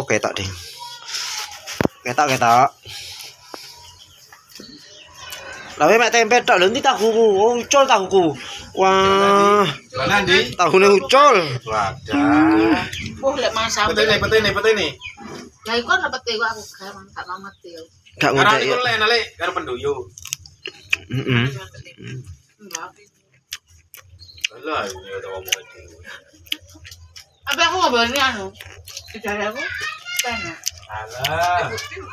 Oke tak ding. Ketok. Lawe mek tempe tok lho ndi tahuku. Ucul tahuku. Wah. Mana ndi? Tahune ucul. Wadah. Lek masak. Petene. Ya iku ana pete kok aku gak mamati yo. Gak Karena ngundek iku ya. lek karo pendoyo. Heeh. Enggak. Alah, ya udah ngomong itu. Tapi aku enggak berani anu. Tidak aku. Tanya. Alah.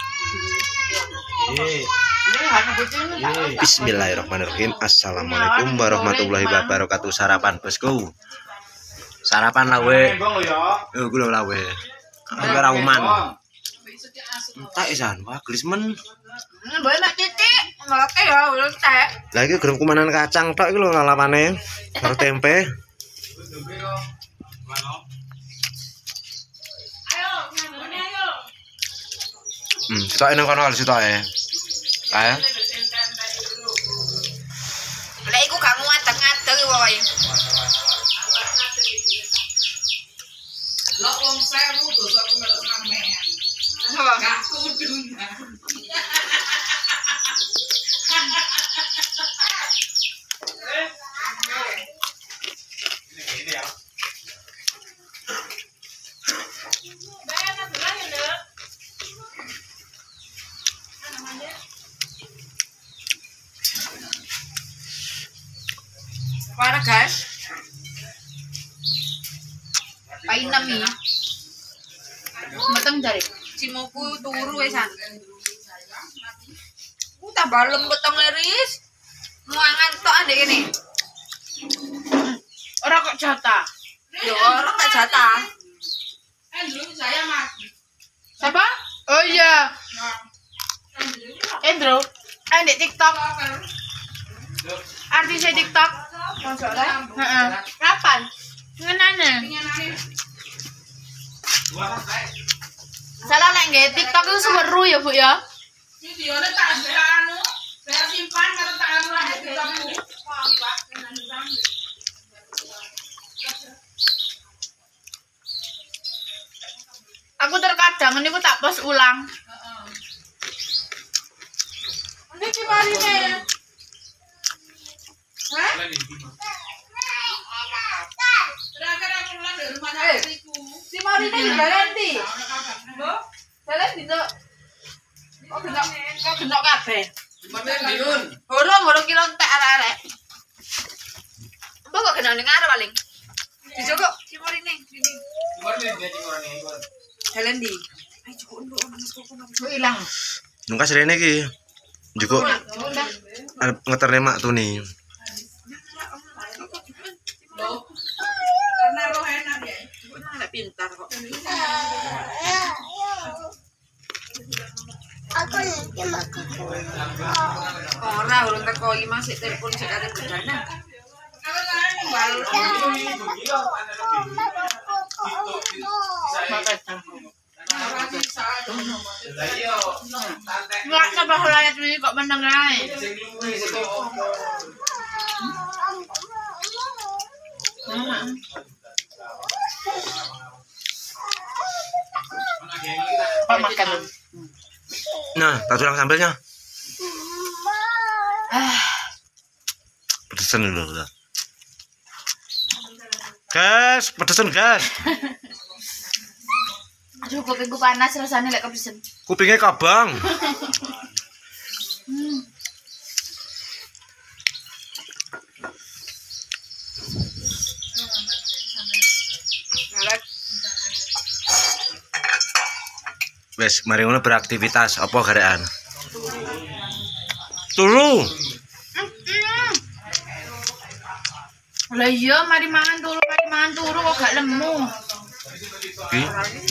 Bismillahirrahmanirrahim. Assalamualaikum warahmatullahi wabarakatuh. Sarapan bosku. Sarapan lawe. Embong lho ya. Yo kuwi lawe. Angger rauman. Tak isan, wah glismen. Boleh mak titik. Ngelake ya udah teh. Lah iki gerem kumanan kacang tok iki lho lalapane. Karo tempe. Ayo. Sitoke nang kono sitoke. Kae. Lek iku gak ngadeg-ngadeg iki wae. Lok wong sewu dosa aku melok sampean. Gak kudu. Ini ya. Para guys. Painam ya. Mateng jare. Cimuku turu wesan. Tambah lembut tong iris. Muangan tok ndek kene. Ora kok jatah. Ya ora tak jatah. Andrew saya Mas. Siapa? Oh iya. Andrew. Ndek TikTok. Artis TikTok. Heeh. Kapan? Ngenane. Salah nek nggih TikTok itu seru ya, Bu ya. Videone tak anu, saya simpan karo tak anu nang TikTokku. Aku terkadang niku tak post ulang. Heeh. Niki marine. Hah? Terakhir aku pulang dari rumah istriku. Si Marine juga nanti. Mbok, jalan di tok. Kok genok kabeh. Marine biun. Borong kilo entek arek-arek. Mbok kok genok ning arep paling. Dijogok si Marine. Marine dia cingorane iku. Jalan di. Ayo cukup nduk Mas kok ilang. Nungkas rene iki. Njukuk ngeterne mak tuni. Karena roh enak ya. Enak pintar kok. Aku nanti makan. Ora urung teko iki masih telepon sik kate bedana. Nggak coba layat ini kok meneng ae. Makan. Nah, tak tulang sambelnya. Pedesan dulu udah. Gas, pedesan gas. Aduh, kupingku panas rasanya lek kepesen. Kupingnya kabang. Wes, mari ngono beraktivitas apa garekan? Turu. Lah iya, mari mangan turu kok gak lemu. Ki.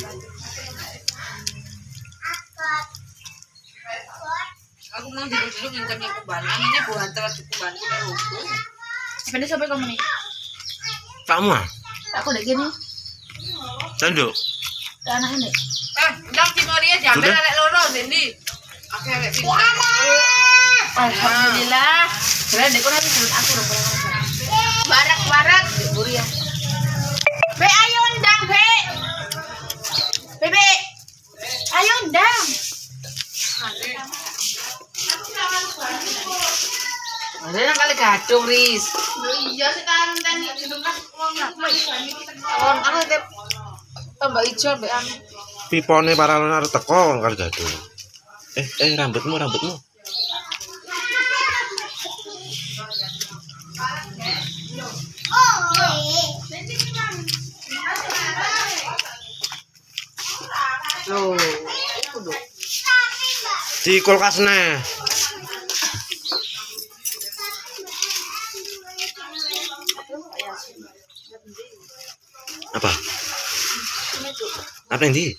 Aku mau duduk-duduk ngencengin kubanan, ini buah telat kubanan kita rubuh. Sebenarnya sampai kamu nih? Kamu ah? Aku udah gini. Tanduk. Ke anak ini. Ndang Cimoria jambe arek loro ndi. Oke arek pintar. Alhamdulillah. Jalan dek kono turun aku lho. Barak-barak buri ya. Be ayo ndang, Be. Bebe. gadung Riz. Iya sih kan teni dilukas wong aku tambah ijo mbek anu. Pipone paralon arep teko karo gadung. Rambutmu. Loh, iku lho. Di kulkasne. Apa? Apa ini?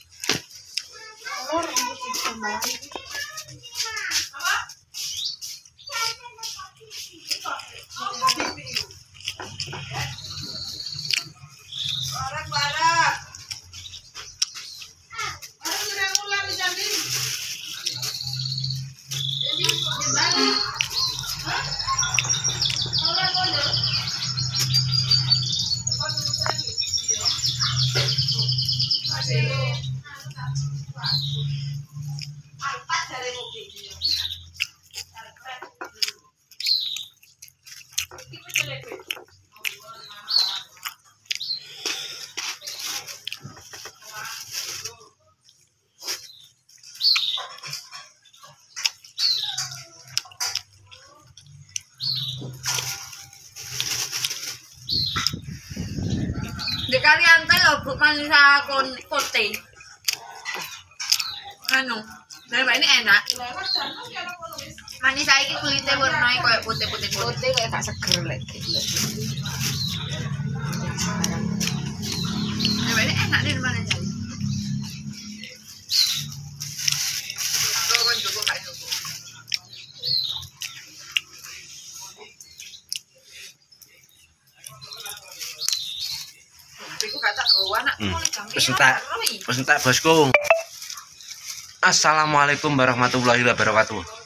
Di kalian teh lho Bu Manisa kote. Anu, nah ini enak. Manisa iki kulitnya warnanya kayak putih-putih kayak gak seger lagi. Nah ini enak di Manisa. Aku kan juga kayak itu. Pesentak bosku. Assalamualaikum warahmatullahi wabarakatuh.